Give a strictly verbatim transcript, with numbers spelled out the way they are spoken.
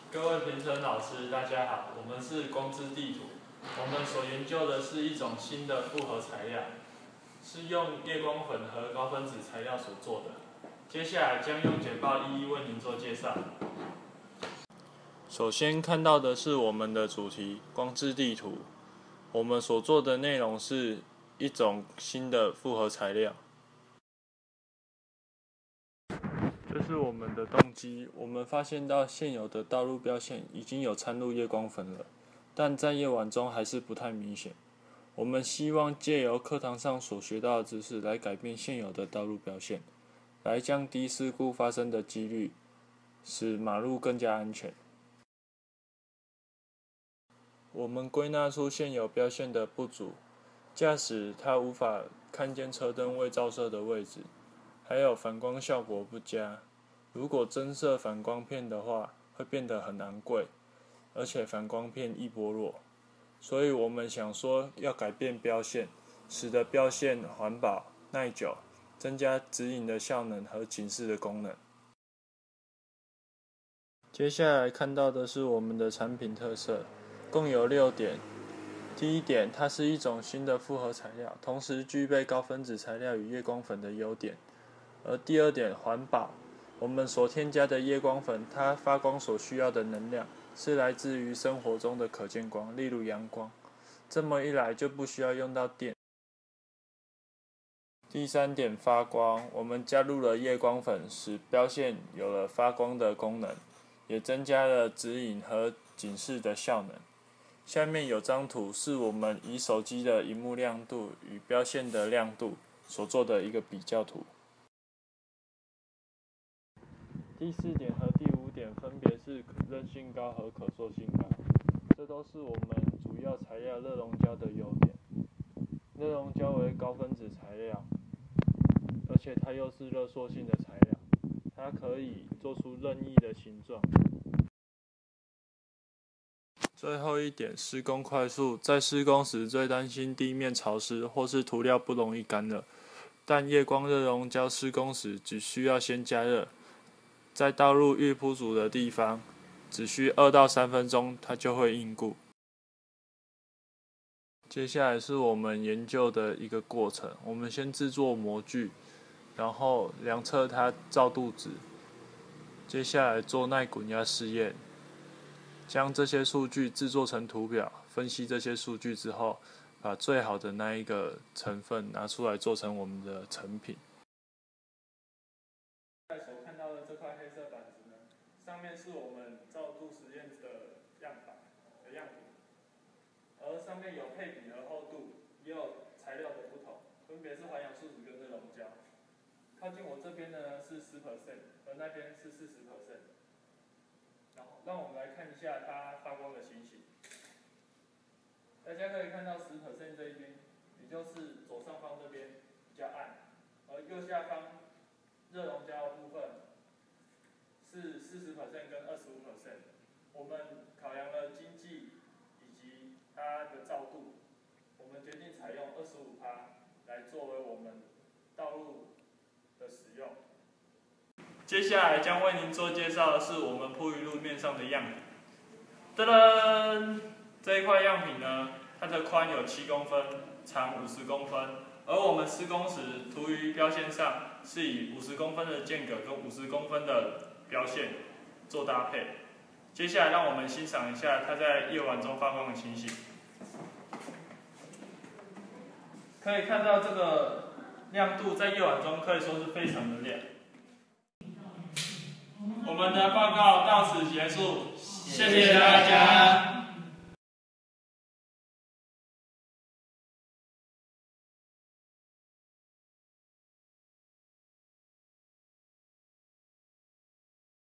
各位评审老师，大家好，我们是光之地图。我们所研究的是一种新的复合材料，是用夜光粉和高分子材料所做的。接下来将用简报一一为您做介绍。首先看到的是我们的主题——光之地图。我们所做的内容是一种新的复合材料。这是我们的动机。我们发现到现有的道路标线已经有掺入夜光粉了，但在夜晚中还是不太明显。我们希望借由课堂上所学到的知识来改变现有的道路标线，来降低事故发生的几率，使马路更加安全。我们归纳出现有标线的不足，驾驶他无法看见车灯未照射的位置，还有反光效果不佳。如果增设反光片的话，会变得很昂贵，而且反光片易剥落。所以我们想说要改变标线，使得标线环保、耐久，增加指引的效能和警示的功能。接下来看到的是我们的产品特色，共有六点。第一点，它是一种新的复合材料，同时具备高分子材料与夜光粉的优点。而第二点，环保。我们所添加的夜光粉，它发光所需要的能量是来自于生活中的可见光，例如阳光。这么一来就不需要用到电。第三点，发光。我们加入了夜光粉，使标线有了发光的功能，也增加了指引和警示的效能。下面有张图，是我们以手机的萤幕亮度与标线的亮度所做的一个比较图。第四点和第五点分别是韧性高和可塑性高，这都是我们主要材料热熔胶的优点。热熔胶为高分子材料，而且它又是热塑性的材料，它可以做出任意的形状。最后一点，施工快速。在施工时最担心地面潮湿或是涂料不容易干热，但夜光热熔胶施工时只需要先加热，在道路预铺足的地方，只需二到三分钟，它就会硬固。接下来是我们研究的一个过程，我们先制作模具，然后量测它照度值，接下来做耐滚压试验，将这些数据制作成图表，分析这些数据之后，把最好的那一个成分拿出来做成我们的成品。所看到的这块黑色板子呢，上面是我们照度实验的样板的样品，而上面有配比和厚度，也有材料的不同，分别是环氧树脂跟热熔胶。靠近我这边呢是 百分之十， 而那边是 百分之四十。然后让我们来看一下它发光的情形。大家可以看到 百分之十 这一边，也就是左上方这边比较暗，而右下方热熔胶的部分是 百分之四十 跟 百分之二十五。我们考量了经济以及它的照度，我们决定采用 百分之二十五 来作为我们道路的使用。接下来将为您做介绍的是我们铺于路面上的样品。噔噔，这一块样品呢，它的宽有七公分，长五十公分，而我们施工时涂于标线上是以五十公分的间隔跟五十公分的标线做搭配。接下来让我们欣赏一下它在夜晚中发光的情形。可以看到这个亮度在夜晚中可以说是非常的亮。我们的报告到此结束，谢谢大家。